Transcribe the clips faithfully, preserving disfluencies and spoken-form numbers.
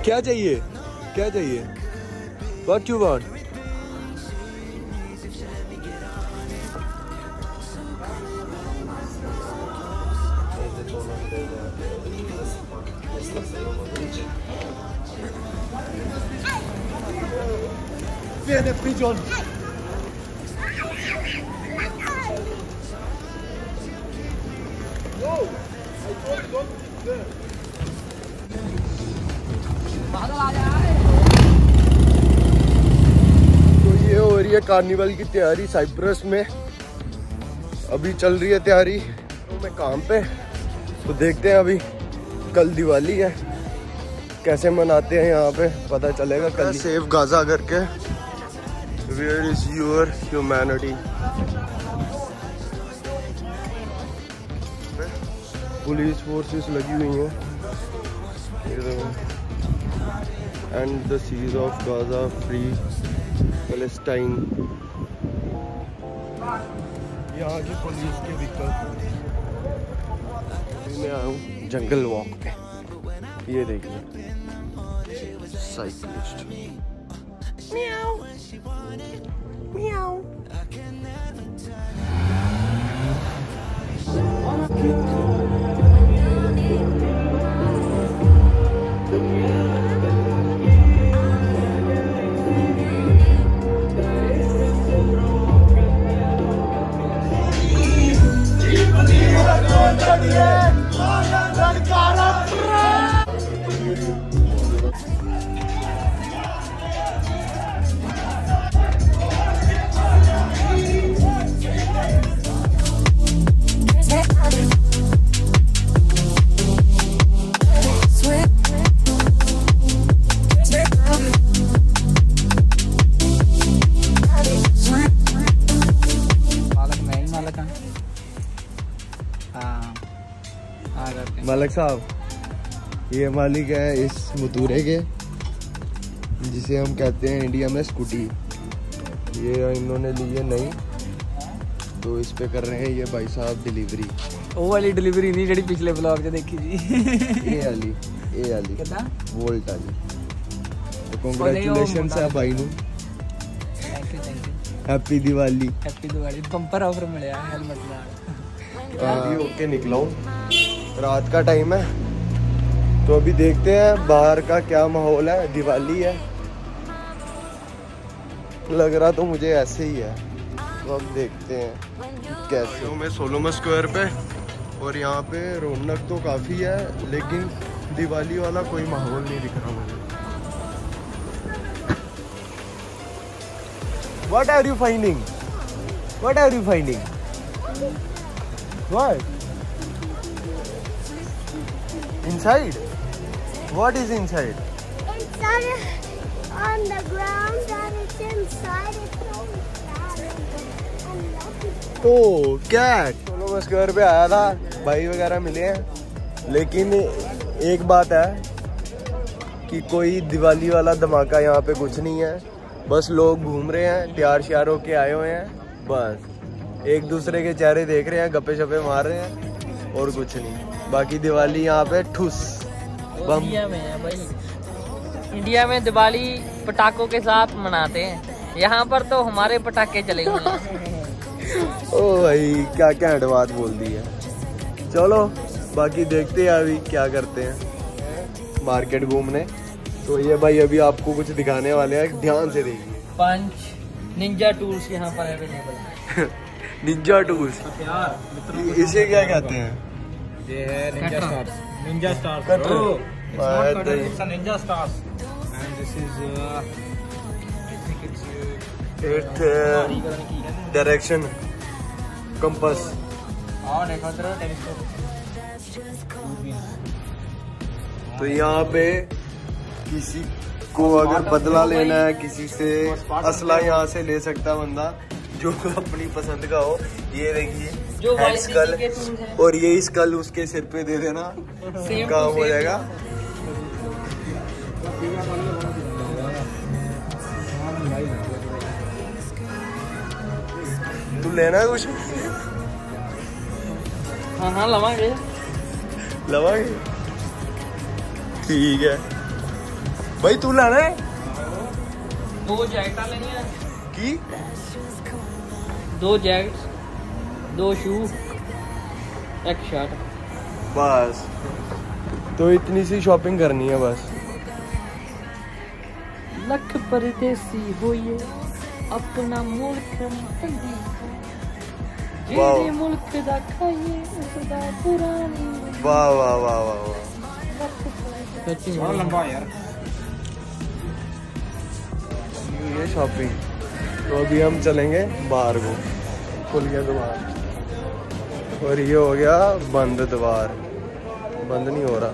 क्या चाहिए क्या चाहिए? What you want? Viene pigeon. No, I told you don't there. तो ये हो रही है कार्निवल की तैयारी साइप्रस में। अभी चल रही है तैयारी तो मैं काम पे, तो देखते हैं अभी कल दिवाली है, कैसे मनाते हैं यहाँ पे पता चलेगा कल। सेव गाजा करके where is your humanity. Police forces लगी हुई हैं and the siege of Gaza free Palestine. यहाँ की पुलिस के विकल्प। मैं आया हूँ जंगल वॉक पे, ये देखिए साइक्लिस्ट। म्याऊ म्याऊ। मालिक साहब, ये मालिक है इस मुतूरे के, जिसे हम कहते हैं इंडिया में स्कूटी। ये इन्होंने ली है नई, तो इस पे कर रहे हैं ये भाई साहब डिलीवरी। वो वाली डिलीवरी नहीं जी पिछले ब्लॉग से देखी जी। ये वाली ये वाली वोल्ट वाली। तो कांग्रेचुलेशन है भाई नू। Thank you thank you. Happy Diwali. Happy Diwali. Bumper offer मिला हेलमेट नाल। ओके निकला हूँ, रात का टाइम है, तो अभी देखते हैं बाहर का क्या माहौल है। दिवाली है, लग रहा तो मुझे ऐसे ही है, तो अब देखते हैं कैसे। मैं सोलोमन स्क्वायर पे, और यहाँ पे रौनक तो काफ़ी है, लेकिन दिवाली वाला कोई माहौल नहीं दिख रहा मुझे। What are you finding? What are you finding? What? Inside? What is inside? Inside on the ground and it's inside. It's so sad. Oh, cat. Solomon square पे आया था, भाई वगैरह मिले हैं, लेकिन एक बात है कि कोई दिवाली वाला धमाका यहाँ पे कुछ नहीं है। बस लोग घूम रहे हैं, तैयार श्यार होके आए हुए हैं, बस एक दूसरे के चेहरे देख रहे हैं, गप्पे शप्पे मार रहे हैं, और कुछ नहीं। बाकी दिवाली यहाँ पे ठुस बम। इंडिया में है भाई, इंडिया में दिवाली पटाखों के साथ मनाते हैं, यहाँ पर तो हमारे पटाखे चले हुए हैं। ओ भाई क्या क्या एडवांस बोल दी है। चलो बाकी देखते हैं अभी क्या करते हैं, मार्केट घूमने। तो ये भाई अभी आपको कुछ दिखाने वाले हैं, ध्यान से देखिए। पंच निंजा टूल्स यहाँ पर अवेलेबल है। निंजा टूल्स, इसे क्या कहते हैं? ये है ninja stars. Ninja stars cutter. It's not cutter, it's a ninja stars. And this is uh, I think it's uh, It direction compass. और देखो तो टेलीस्कोप। तो यहाँ पे किसी को अगर बदला लेना है किसी से, असला यहाँ से ले सकता है बंदा जो अपनी पसंद का हो। ये देखिए हेड स्कल, और ये स्कल उसके सिर पे दे देना, काम हो जाएगा। तू लेना है कुछ? हाँ हाँ लवांगे लवांगे, ठीक है। भाई तू लाना है दो जैकेट लेनी है की दो जैकेट दो शू एक शर्ट बस। तो इतनी सी शॉपिंग करनी है बस। लख परदेसी होइए अपना मुल्क जेड़े मुल्क दा खाइए उसदा पुरानी। वाह वाह वाह वाह वाह। और लंबा यार ये शॉपिंग। तो अभी हम चलेंगे बाहर को। खुल गया द्वार और ये हो गया बंद द्वार। बंद नहीं हो रहा।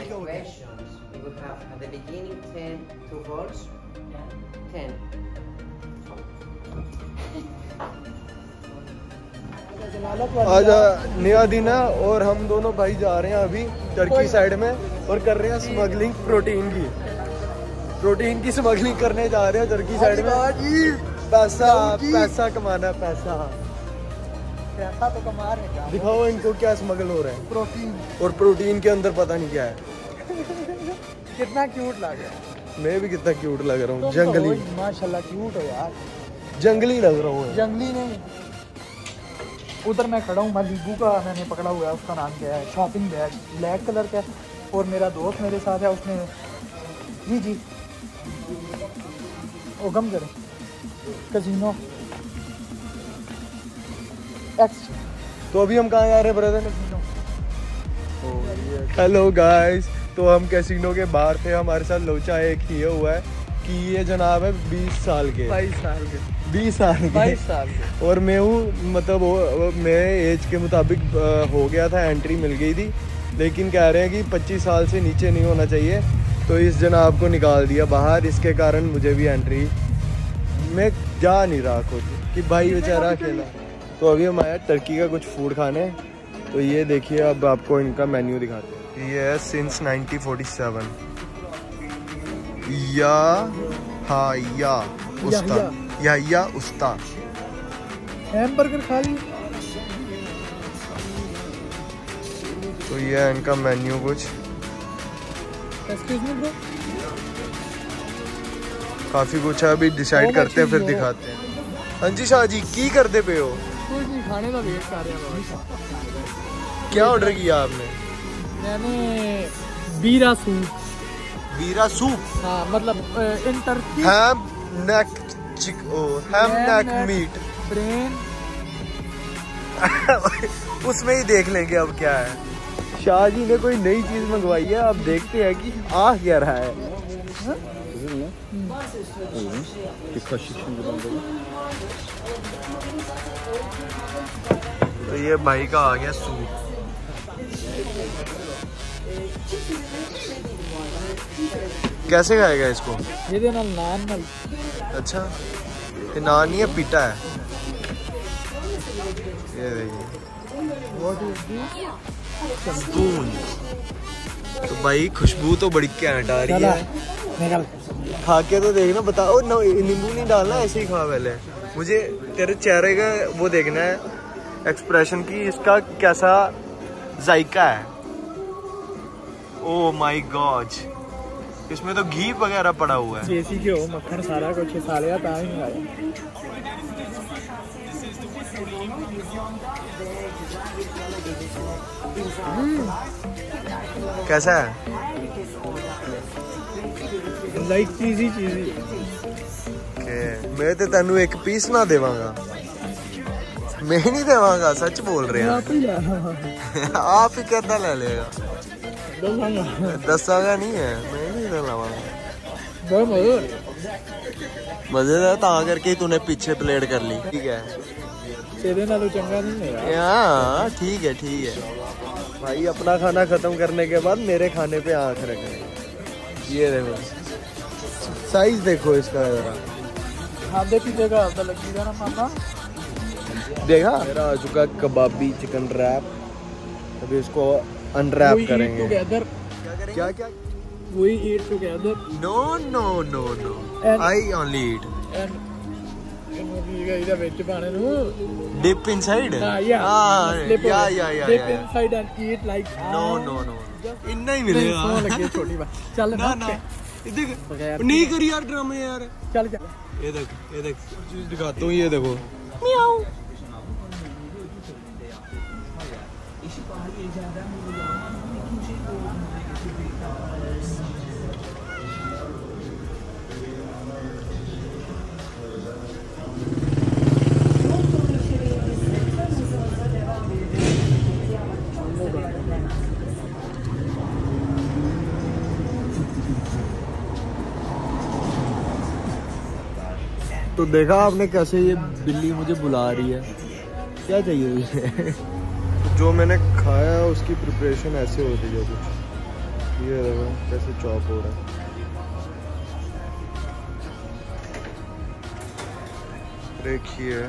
आज नया दिन है और हम दोनों भाई जा रहे हैं अभी टर्की साइड में और कर रहे हैं स्मगलिंग प्रोटीन की। प्रोटीन की स्मगलिंग करने जा रहे हैं टर्की साइड में। पैसा पैसा कमाना पैसा पैसा तो कमा रहे हैं। दिखाओ इनको क्या स्मगल हो रहा है। प्रोटीन और प्रोटीन के अंदर पता नहीं क्या है। कितना क्यूट लग रहा है। मैं भी कितना क्यूट लग रहा हूँ। तुम जंगली तो माशाल्लाह क्यूट हो यार। जंगली लग रहा हूँ। जंगली नहीं। उधर मैं खड़ा हूँ मलीबू का मैंने पकड़ा हुआ है। उसका नाम क्या है शॉपिंग बैग ब्लैक कलर का। और मेरा दोस्त मेरे साथ है उसने जी जी ओ गम करे कजिनो एक्स। तो अभी हम कहाँ जा रहे हैं ब्रदर? Hello guys. तो हम कैसीनो के बाहर थे। हमारे साथ लोचा एक ही हुआ है कि ये जनाब है बीस साल के बाईस साल के बीस साल के बाईस साल के और मैं हूँ मतलब वो मैं एज के मुताबिक हो गया था। एंट्री मिल गई थी लेकिन कह रहे हैं कि पच्चीस साल से नीचे नहीं होना चाहिए। तो इस जनाब को निकाल दिया बाहर। इसके कारण मुझे भी एंट्री मैं जा नहीं रहा खुद कि भाई बेचारा अकेला। तो अभी हम आया टर्की का कुछ फूड खाने। तो ये देखिए अब आपको इनका मेन्यू दिखाते हैं। ये है सिंस नाइनटीन फोर्टी सेवन या हाँ या उस्ता या या उस्ता हैमबर्गर खा ली। तो ये है इनका मेन्यू कुछ। Excuse me bro. काफी कुछ है अभी डिसाइड करते हैं फिर दिखाते हैं। हाँ जी शाह जी की करते पे हो? कुछ नहीं खाने का वेट कर रहे हैं। क्या ऑर्डर किया आपने? मैंने बीरा सूप। बीरा सूप। हाँ मतलब इन टर्की हैम नेक चिक ओ हैम नेक मीट ब्रेन उसमें ही देख लेंगे अब क्या है। शाह जी ने कोई नई चीज मंगवाई है। अब देखते हैं कि आ क्या रहा है। तो ये भाई का आ गया सूप। कैसे खाएगा इसको? ये देना नान नाल। अच्छा ये नान नहीं है पीटा है। ये देखिए स्पून। तो भाई खुशबू तो बड़ी कैंट आ रही है। खा के तो देखना बताओ। नींबू नहीं डालना ऐसे ही खा पहले। मुझे तेरे चेहरे का वो देखना है एक्सप्रेशन की इसका कैसा जायका है। ओह माय गॉड इसमें तो घी वगैरह पड़ा हुआ है। देसी घी हो मक्खन सारा कुछ साले ता ही आया। कैसा है? Like cheesy cheesy. मैं तो तेनू एक पीस ना देवांगा। मैं नहीं देवांगा सच बोल रहे हैं। आप ही कहता ले लेगा। दसांगा नहीं है मैं नहीं दिलावांगा। मजेदार ता करके तूने पीछे प्लेट कर ली। ठीक है तेरे नालों चंगा नहीं है। हाँ ठीक है ठीक है भाई। अपना खाना खत्म करने के बाद मेरे खाने पे आंख रखे। ये देखो साइज देखो इसका जरा। खाते पीते का हफ्ता लगी था ना मामा। देखा मेरा आ चुका कबाबी चिकन रैप। अभी इसको अनरैप करेंगे। क्या क्या We eat together. No no no no. And- I only eat. And ਇਹਦਾ ਵਿੱਚ ਪਾਣੇ ਨੂੰ Dip inside? ਹਾਂ ਯਾ Ah, yeah yeah yeah dip yeah. inside and eat like No no no. ਇੰਨਾ ਹੀ ਨਹੀਂ ਮਿਲੇਗਾ। ਸੌ ਲੱਗੇ ਛੋਟੀ ਬਾਤ ਚੱਲ ਨਾ ਨਾ ये देख नहीं करी यार ड्रामे यार। चल चल ये देख ये देख चीज दिखाता हूँ, ये देखो तो देखा आपने कैसे ये बिल्ली मुझे बुला रही है, क्या चाहिए मुझे। जो मैंने खाया उसकी प्रिपरेशन ऐसे होती है कुछ, ये देखो कैसे चॉप हो रहा है। देखिए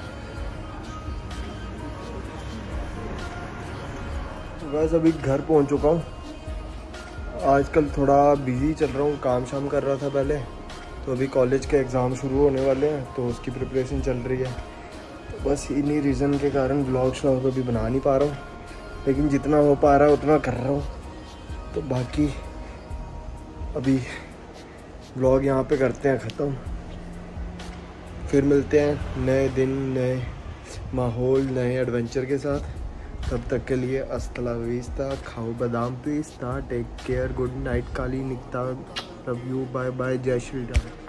बस अभी घर पहुंच चुका हूँ। आजकल थोड़ा बिजी चल रहा हूँ, काम शाम कर रहा था पहले, तो अभी कॉलेज के एग्ज़ाम शुरू होने वाले हैं तो उसकी प्रिपरेशन चल रही है। तो बस इन्हीं रीज़न के कारण व्लॉग श्लॉग अभी बना नहीं पा रहा हूँ, लेकिन जितना हो पा रहा है उतना कर रहा हूँ। तो बाकी अभी व्लॉग यहाँ पे करते हैं ख़त्म, फिर मिलते हैं नए दिन नए माहौल नए एडवेंचर के साथ। तब तक के लिए अस्सलाम वालेकुम, खाओ बादाम पिस्ता, टेक केयर, गुड नाइट काली निकता, लव यू, बाय बाय, जय श्री राम।